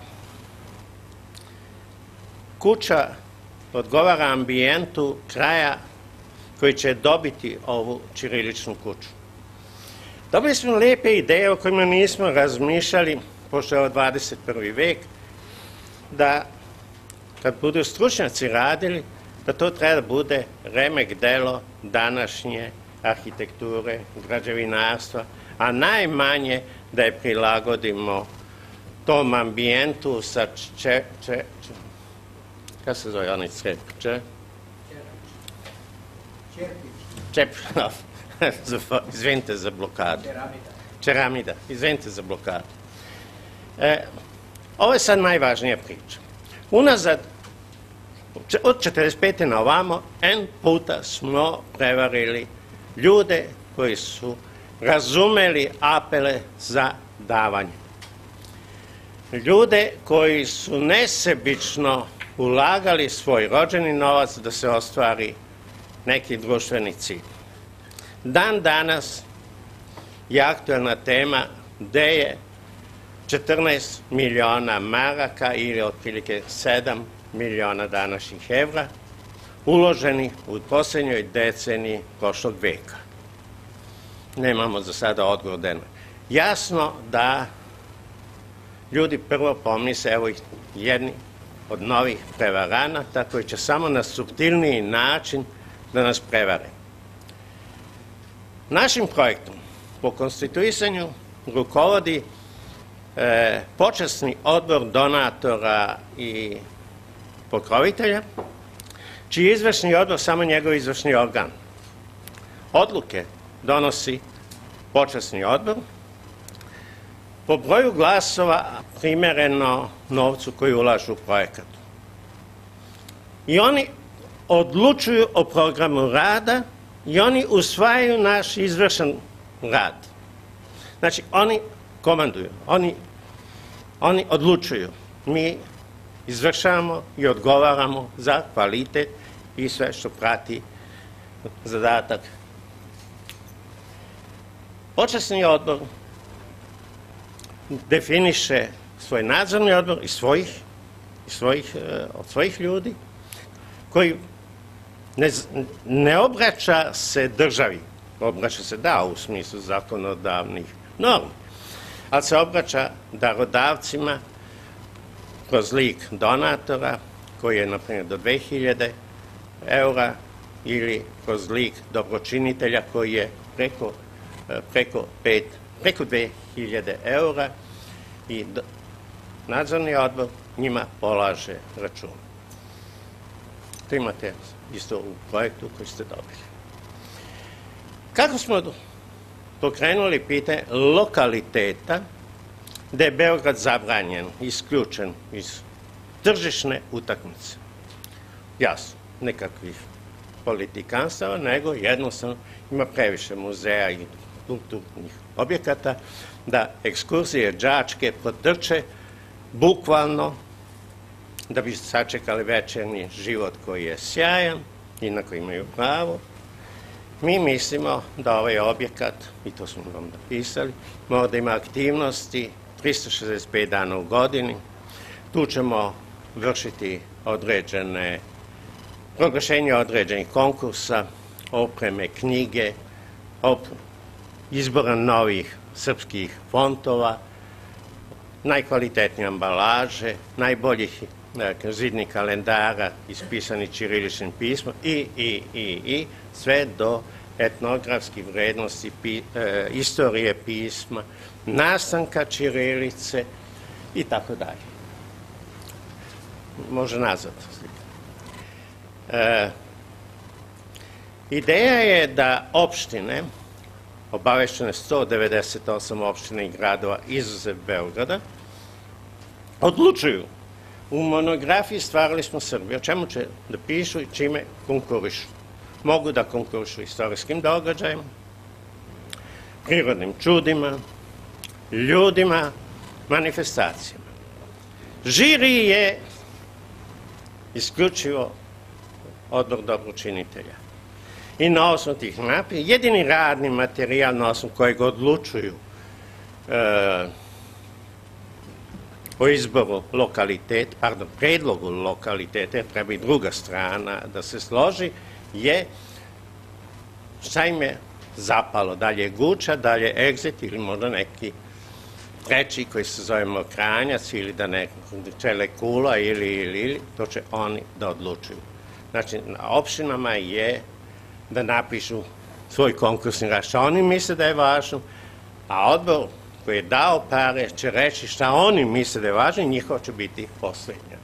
kuća odgovara ambijentu kraja koji će dobiti ovu ćiriličnu kuću. Dobili smo lepe ideje o kojima nismo razmišljali, pošto je ovo 21. vek, da kad budu stručnjaci radili, da to treba da bude remek delo današnje arhitekture, građevinarstva, a najmanje da je prilagodimo tom ambijentu sa kako se zove onaj crep? Čerpić. Izvinite za blokadu. Čeramida. Izvinite za blokadu. Ovo je sad najvažnija priča. Unazad od 45. na ovamo, N puta smo prevarili ljude koji su razumeli apele za davanje. Ljude koji su nesebično ulagali svoj rođeni novac da se ostvari neki društveni cilj. Dan danas je aktuelna tema gde je 14 miliona maraka ili otprilike 7 miliona današnjih evra uloženi u posljednjoj deceniji prošlog veka. Nemamo za sada odgovor dena. Jasno da ljudi prvo pomisle, evo ih jedni od novih prevaranata koji će samo na suptilniji način da nas prevare. Našim projektom po konstituisanju rukovodi počasni odbor donatora i pokrovitelja, čiji je izvršni odbor samo njegov izvršni organ. Odluke donosi počasni odbor po broju glasova primereno novcu koji ulažu u projekat. I oni odlučuju o programu rada i oni usvajaju naš izvršan rad. Znači, oni komanduju, oni odlučuju. Mi izvršavamo i odgovaramo za kvalitet i sve što prati zadatak. Počasni odbor definiše svoj nadzorni odbor od svojih ljudi koji ne obraća se državi, obraća se u smislu zakonodavnih normi, ali se obraća darodavcima kroz lik donatora koji je, na primjer, do 2000 eura ili kroz lik dobročinitelja koji je preko 2000 eura i nadzorni odbor njima polaže račun. To imate isto u projektu koji ste dobili. Kako smo pokrenuli pitanje lokaliteta gde je Beograd zabranjen, isključen iz tržišne utakmice? Jasno, nekakvih politikanstava, nego jednostavno ima previše muzeja i kulturnih objekata, da ekskurzije đačke potrče bukvalno da bi sačekali večernji život koji je sjajan i na koji imaju pravo. Mi mislimo da ovaj objekat, i to smo vam napisali, mora da ima aktivnosti 365 dana u godini. Tu ćemo vršiti proglašenje određenih konkursa, opreme, knjige, izbora novih srpskih fontova, najkvalitetnije ambalaže, najboljih zidnih kalendara ispisanih ćiriličnim pismom i sve do etnografskih vrednosti, istorije pisma, nastanka ćirilice i tako dalje. Može nazad slika. Ideja je da opštine, obavešćene 198 opština i gradova izuzev Beograda, odlučuju. U monografiji Stvarali smo Srbiju, o čemu će da pišu i čime konkurišu. Mogu da konkurišu istorijskim događajima, prirodnim čudima, ljudima, manifestacijama. Žiri je isključivo odbor dobročinitelja. I na osnovu tih mapi, jedini radni materijal na osnovu kojeg odlučuju o izboru predlogu lokaliteta, treba i druga strana da se složi, je šta im je zapalo, da li je Guča, da li je Egzit ili možda neki treći koji se zove Mokranjac ili da ne Čelekula ili, to će oni da odlučuju. Znači, na opštinama je da napišu svoj konkursni rad šta oni misle da je važno, a odbor koji je dao pare će reći šta oni misle da je važno i njihova će biti poslednja.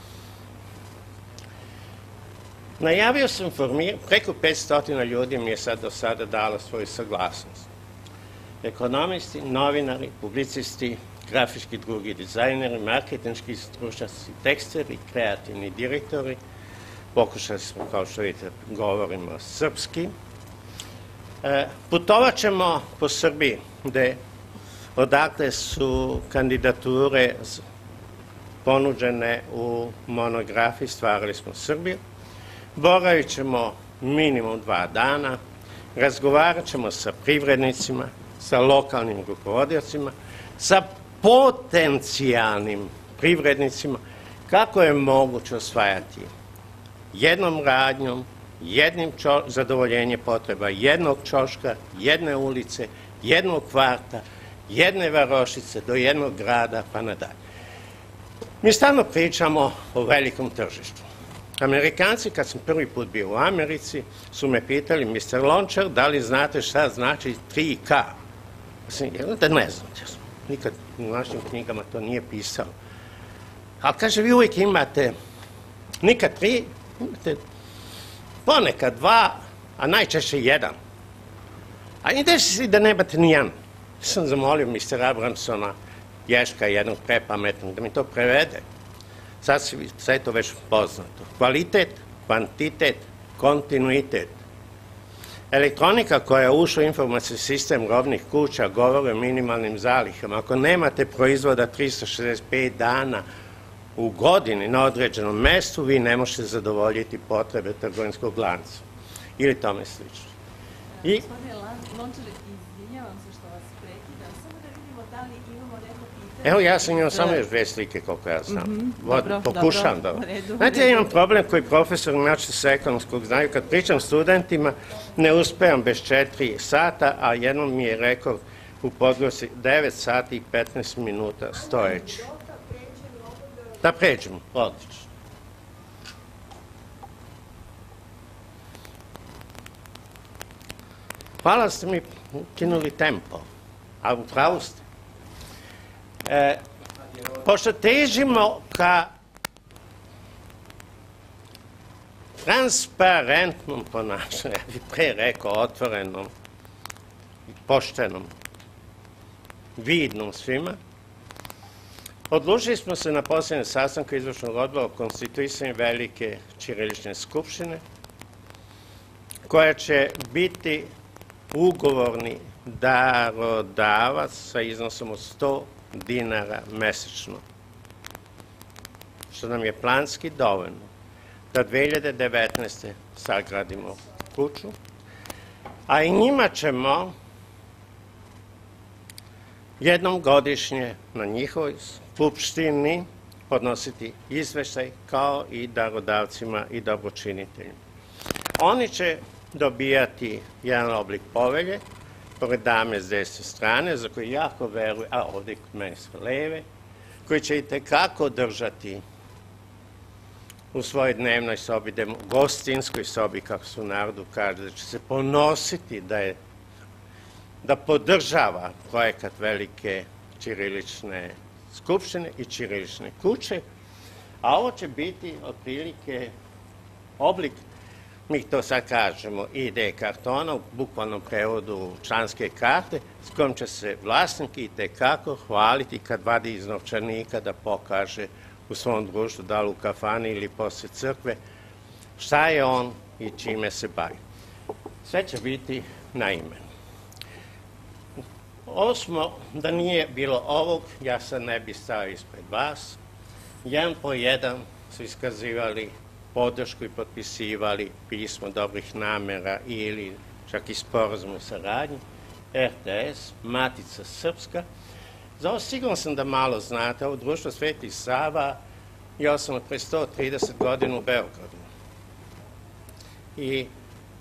Najavio sam preko 500 ljudi mi je sad do sada dalo svoju saglasnost. Ekonomisti, novinari, publicisti, grafički drugi dizajneri, marketinški stručnjaci, teksteri, kreativni direktori, pokušali smo, kao što vidite, govorimo srpski. Putovat ćemo po Srbiji, odakle su kandidature ponuđene u monografiji Stvarali smo Srbiju. Boravit ćemo minimum 2 dana, razgovarat ćemo sa privrednicima, sa lokalnim rukovodiocima, sa potencijalnim privrednicima, kako je moguće osvajati jednom radnjom, jednim zadovoljenje potreba jednog ćoška, jedne ulice, jednog kvarta, jedne varošice do jednog grada pa nadalje. Mi stalno pričamo o velikom tržištu. Amerikanci, kad sam prvi put bio u Americi, su me pitali, Mr. Lončar, da li znate šta znači 3K? Da ne znate, nikad u našim knjigama to nije pisalo. Ali kaže, vi uvijek imate, nikad 3, imate ponekad 2, a najčešće 1. A i desi se da nemate ni 1. Sam zamolio Mr. Abramsona, Ješka, jednog prepametnog, da mi to prevede. Sad je to već poznato. Kvalitet, kvantitet, kontinuitet. Elektronika koja je ušla u informacijski sistem robnih kuća govori o minimalnim zalihama. Ako nemate proizvoda 365 dana u godini na određenom mestu, vi ne možete zadovoljiti potrebe trgovinskog lanca. Ili tome slično. Gospodine Lončar, izvinjavam se što vas prekidam. Samo da vidimo da li imamo neko pitanje. Evo, ja sam imao samo još 2 slike, koliko ja znam. Pokušam da... u redu. Znate, ja imam problem koji profesor inače sa ekonomskog znaju. Kad pričam studentima, ne uspevam bez 4 sata, a jednom mi je rekao u podglasci 9 sati i 15 minuta stojeći. Da pređemo, odlično. Hvala ste mi ukinuli tempo, a u pravu ste. Pošto težimo ka transparentnom ponašanju, ja bih pre rekao otvorenom, poštenom, vidnom svima, odlučili smo se na posljednjem sastanku izvršnog odbora o konstituisanju velike ćirilične skupštine, koja će biti ugovorni darodavac sa iznosom od 100 dinara mesečno, što nam je planski dovoljno da 2019. sagradimo kuću, a i njima ćemo jednom godišnje na njihovoj skupštini podnositi izveštaj kao i darodavcima i dobročiniteljima. Oni će dobijati jedan oblik povelje, pored dame s desne strane, za koje jako veruju, a ovdje kod mene s leve, koji će i tekako držati u svojoj dnevnoj sobi, gostinskoj sobi, kako su u narodu kaže, da će se ponositi da podržava projekat velike ćirilične skupštine i ćirilične kuće, a ovo će biti otprilike oblik, mi to sad kažemo, ID kartona, u bukvalnom prevodu članske karte, s kojom će se vlasnik i tekako hvaliti kad vadi iz novčanika da pokaže u svom društvu, da li u kafani ili posle crkve, šta je on i čime se bavi. Sve će biti na imenu. Da nije bilo ovog, ja sad ne bi stao ispred vas. Jedan po jedan su iskazivali podršku i potpisivali pismo dobrih namera ili čak i sporazum o saradnji, RTS, Matica Srpska. Za ovo sigurno sam da malo znate, ovo društvo Sveti Sava je osnovano pre 130 godina u Beogradu. I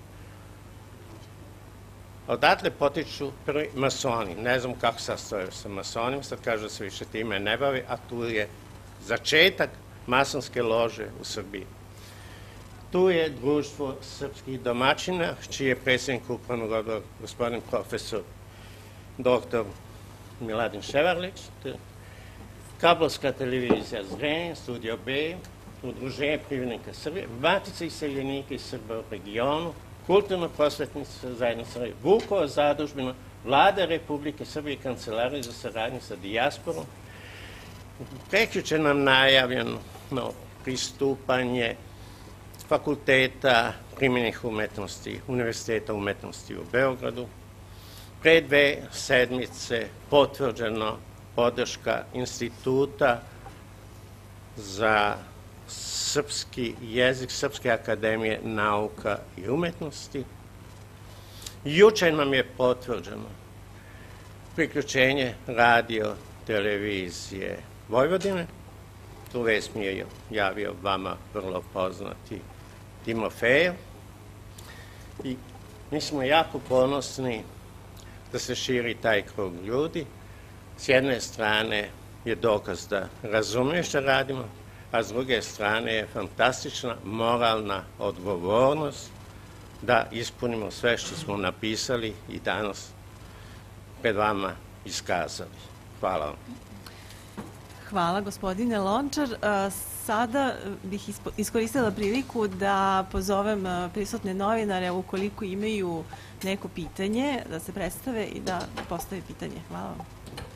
odatle potiču prvi masoni. Ne znam kako sad stoje sa masonima, sad kažu da se više time ne bavi, a tu je začetak masonske lože u Srbiji. Tu je društvo srpskih domaćina, čiji je predsjednik upravnog odbora gospodin profesor dr. Miladin Ševarlić, kablovska televizija Zrenjanin, Studio B, Udruženje privrednika Srbije, Matica iseljenika iz Srba u regionu, Kulturno-prosvetnica zajednica Vukova zadužbina, Vlada Republike Srbije i Kancelarija za saradnju sa dijasporom. Prekjuče nam najavljeno pristupanje Fakulteta primjenih umetnosti, Univerziteta umetnosti u Beogradu. Pre 2 sedmice potvrđeno podrška Instituta za srpski jezik, Srpske akademije nauka i umetnosti. Juče nam je potvrđeno priključenje radio televizije Vojvodine. Tu vest mi je javio vama vrlo poznati Timofejev. I mi smo jako ponosni da se širi taj krug ljudi. S jedne strane je dokaz da razumije što radimo, a s druge strane je fantastična moralna odgovornost da ispunimo sve što smo napisali i danas pred vama iskazali. Hvala vam. Hvala, gospodine Lončar. Sada bih iskoristila priliku da pozovem prisutne novinare ukoliko imaju neko pitanje, da se predstave i da postave pitanje. Hvala vam.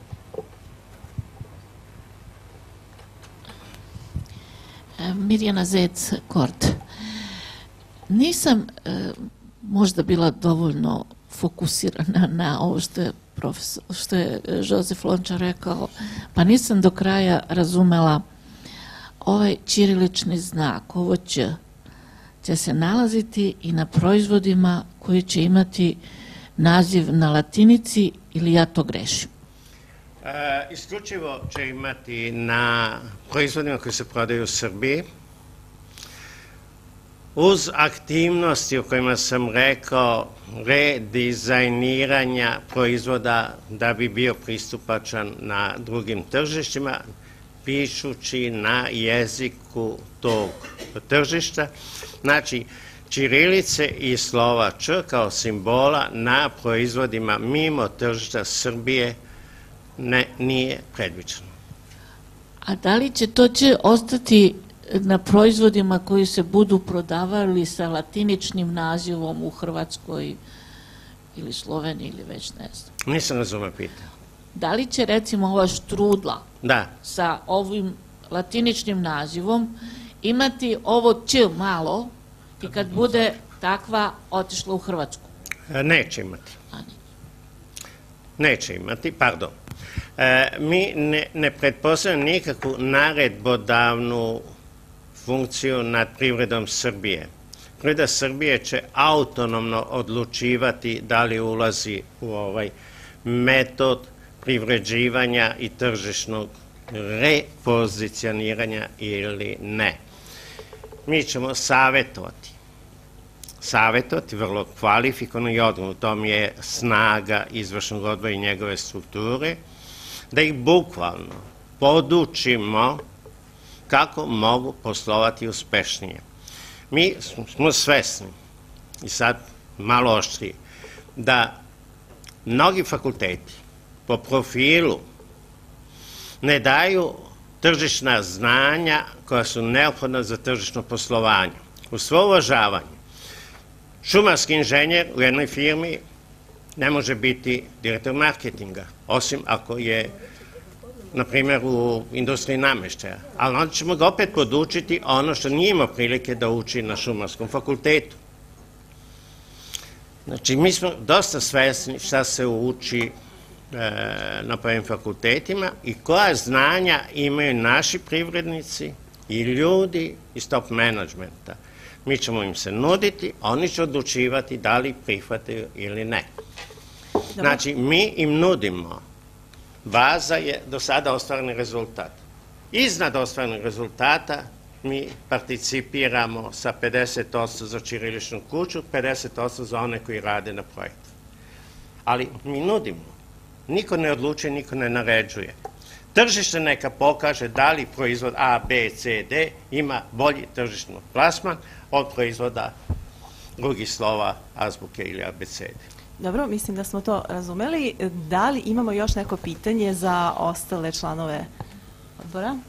Mirjana Zec, Kort. Nisam možda bila dovoljno fokusirana na ovo što je Josef Lončar rekao, pa nisam do kraja razumela ovaj ćirilični znak, ovo će se nalaziti i na proizvodima koji će imati naziv na latinici ili ja to grešim? Isključivo će imati na proizvodima koji se prodaju u Srbiji, uz aktivnosti o kojima sam rekao, redizajniranja proizvoda da bi bio pristupačan na drugim tržištima, pišući na jeziku tog tržišta. Znači, ćirilice i slova Č kao simbola na proizvodima mimo tržišta Srbije nije predviđeno. A da li će to ostati na proizvodima koji se budu prodavali sa latiničnim nazivom u Hrvatskoj ili Sloveniji ili već ne znam? Nisam razumio pitanje. Da li će recimo ova štrudla sa ovim latiničnim nazivom imati ovo Č malo i kad bude takva otišla u Hrvatsku? Neće imati. Neće imati, pardon. Mi ne pretpostavljamo nikakvu naredbodavnu funkciju nad privredom Srbije. Privreda Srbije će autonomno odlučivati da li ulazi u ovaj metod privređivanja i tržišnog repozicioniranja ili ne. Mi ćemo savjetovati vrlo kvalifikovano i odgovorno. U tom je snaga izvršnog odbora i njegove strukture, da ih bukvalno podučimo kako mogu poslovati uspešnije. Mi smo svesni, i sad malo oštrije, da mnogi fakulteti po profilu ne daju tržišna znanja koja su neophodna za tržišno poslovanje. U svo uvažavanje, šumarski inženjer u jednoj firmi ne može biti direktor marketinga, osim ako je, na primjer, u industriji namještaja. Ali onda ćemo ga opet podučiti ono što nije imao prilike da uči na šumarskom fakultetu. Znači, mi smo dosta svesni šta se uči na prvim fakultetima i koja znanja imaju naši privrednici i ljudi iz top menadžmenta. Mi ćemo im se nuditi, oni će odlučivati da li prihvataju ili ne. Znači, mi im nudimo, baza je do sada ostvareni rezultat. Iznad ostvarenog rezultata mi participiramo sa 50% za ćiriličnu kuću, 50% za one koji rade na projektu. Ali mi nudimo. Niko ne odlučuje, niko ne naređuje. Tržište neka pokaže da li proizvod A, B, C, D ima bolji tržišni plasman od proizvoda drugih slova, azbuke ili abecede. Dobro, mislim da smo to razumeli. Da li imamo još neko pitanje za ostale članove odbora?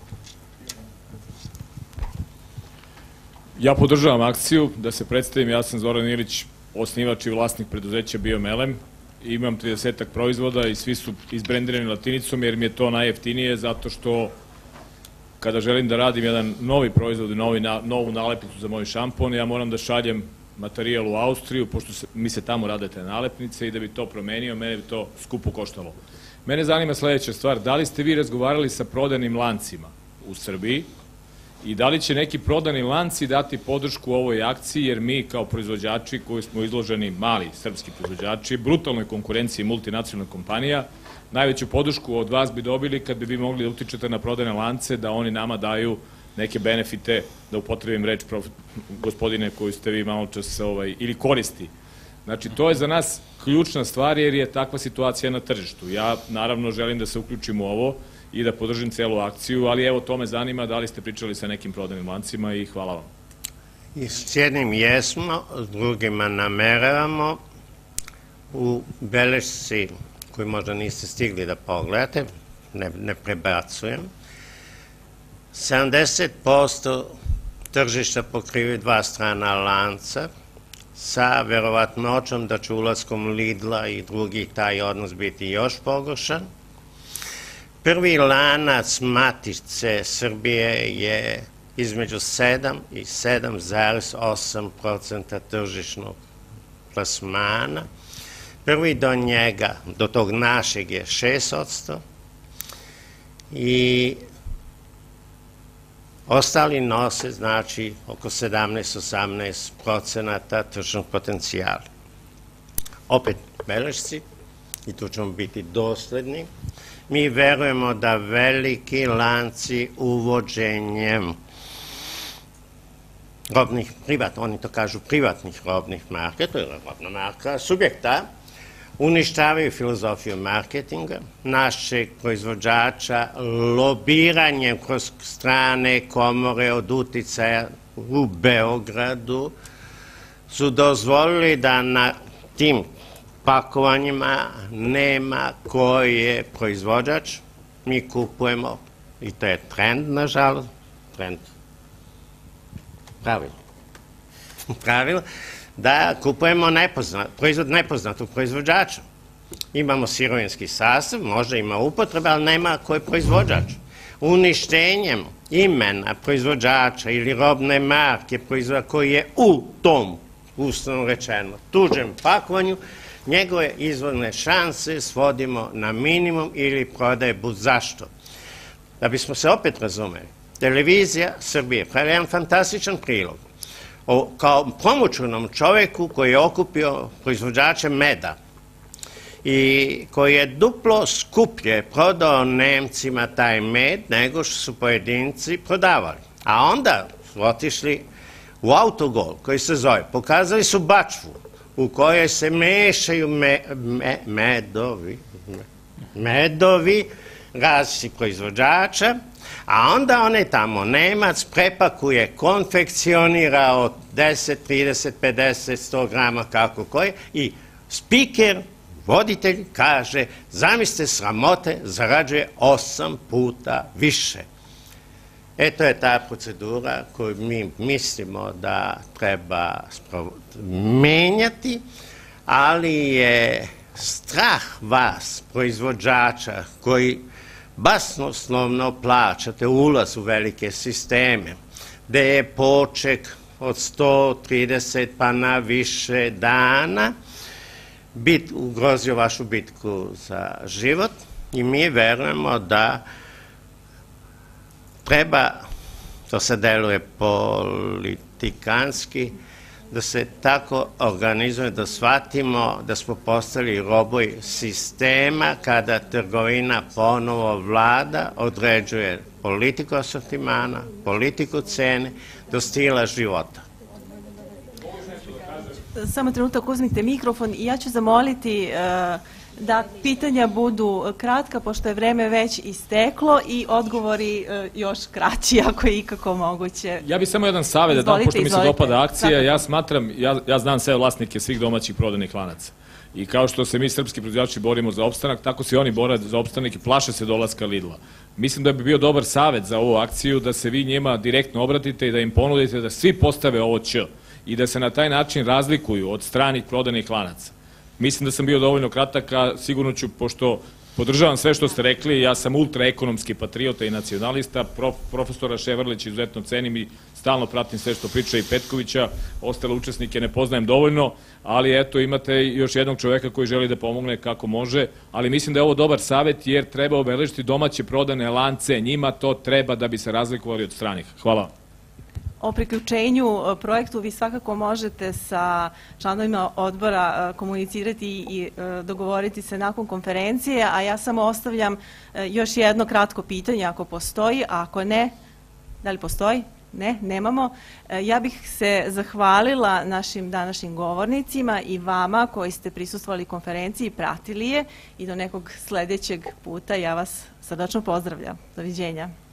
Ja podržavam akciju da se predstavim. Ja sam Zoran Ilić, osnivač i vlasnik preduzeća Biomelem. Imam 30-ak proizvoda i svi su izbrendirani latinicom jer mi je to najjeftinije zato što kada želim da radim jedan novi proizvod i novu nalepnicu za moj šampon, ja moram da šaljem materijal u Austriju, pošto mi se tamo rade te nalepnice i da bi to promenio, mene bi to skupo koštalo. Mene zanima sledeća stvar, da li ste vi razgovarali sa prodajnim lancima u Srbiji i da li će neki prodani lanci dati podršku ovoj akciji, jer mi kao proizvođači koji smo izloženi, mali srpski proizvođači, brutalnoj konkurenciji multinacionalnih kompanija, najveću podršku od vas bi dobili kad bi vi mogli da utičete na prodajne lance, da oni nama daju neke benefite, da upotrebim reč gospodine koju ste vi malo čas, ili koristi. Znači, to je za nas ključna stvar jer je takva situacija na tržištu. Ja naravno želim da se uključim u ovo i da podržim celu akciju, ali evo to me zanima da li ste pričali sa nekim prodajnim lancima i hvala vam. I s jednim jesmo, s drugima nameravamo. U belešci koju možda niste stigli da pogledate, ne prebacujem, 70% tržišta pokrivaju dva strana lanca, sa verovatnoćom da će ulaskom Lidla i drugih taj odnos biti još pogoršan. Prvi lanac Matice Srbije je između 7 i 7,8% tržišnog plasmana. Prvi do njega, do tog našeg je 6% i ostali nose, znači, oko 17-18% tržnog potencijala. Opet belešci, i tu ćemo biti dosledni, mi verujemo da veliki lanci uvođenjem robnih, oni to kažu privatnih robnih marka, to je robna marka subjekta, uništavaju filozofiju marketinga, našeg proizvođača, lobiranjem kroz strane komore od uticaja u Beogradu, su dozvolili da na tim pakovanjima nema koji je proizvođač. Mi kupujemo, i to je trend, nažalost, pravilo, da kupujemo proizvod nepoznatog proizvođača. Imamo sirovinski sastav, možda ima upotrebe, ali nema ko je proizvođač. Uništenjem imena proizvođača ili robne marke proizvoda koji je u tom, uslovno rečeno, tuđem pakovanju, njegove izvorne šanse svodimo na minimum ili prodaje bud zašto. Da bismo se opet razumeli, Televizija Srbije pravi jedan fantastičan prilog kao promoćurnom čoveku koji je okupio proizvođače meda i koji je duplo skuplje prodao Nemcima taj med nego što su pojedinci prodavali. A onda su otišli u autogol koji se zove, pokazali su bačvu u kojoj se mešaju medovi različitih proizvođača, a onda onaj tamo Nemac prepakuje, konfekcionira od 10, 30, 50, 100 grama kako koje i spiker, voditelj kaže, zamislite sramote, zarađuje 8 puta više. Eto je ta procedura koju mi mislimo da treba menjati, ali je strah vas, proizvođača, koji basnoslovno plaćate ulaz u velike sisteme, gde je poček od 130 pa na više dana, ugrozio vašu bitku za život i mi verujemo da treba, to se deluje politikanski, da se tako organizuje, da shvatimo da smo postali robovi sistema kada trgovina ponovo vlada, određuje politiku asortimana, politiku cene, do stila života. Samo trenutak, uzmite mikrofon i ja ću zamoliti da pitanja budu kratka, pošto je vreme već isteklo i odgovori još kraći, ako je ikako moguće. Ja bih samo jedan savjet da dam, pošto mi se dopada akcija, ja smatram, ja znam sve vlasnike svih domaćih prodajnih lanaca. I kao što se mi srpski proizvođači borimo za opstanak, tako se oni bore za opstanak i plaše se dolaska Lidla. Mislim da bi bio dobar savjet za ovu akciju, da se vi njima direktno obratite i da im ponudite da svi postave ovo Ć i da se na taj način razlikuju od stranih prodajnih lanaca. Mislim da sam bio dovoljno kratak, a sigurno ću, pošto Podržavam sve što ste rekli, ja sam ultraekonomski patriota i nacionalista, profesora Ševrlića izuzetno cenim i stalno pratim sve što priča i Petkovića, ostale učesnike ne poznajem dovoljno, ali eto imate još jednog čoveka koji želi da pomogne kako može, ali mislim da je ovo dobar savjet jer treba obeležiti domaće prodane lance, njima to treba da bi se razlikovali od stranih. Hvala. O priključenju projektu vi svakako možete sa članovima odbora komunicirati i dogovoriti se nakon konferencije, a ja samo ostavljam još jedno kratko pitanje ako postoji, a ako ne, da li postoji? Ne, nemamo. Ja bih se zahvalila našim današnjim govornicima i vama koji ste prisustvovali konferenciji i pratili je i do nekog sledećeg puta ja vas srdačno pozdravljam. Doviđenja.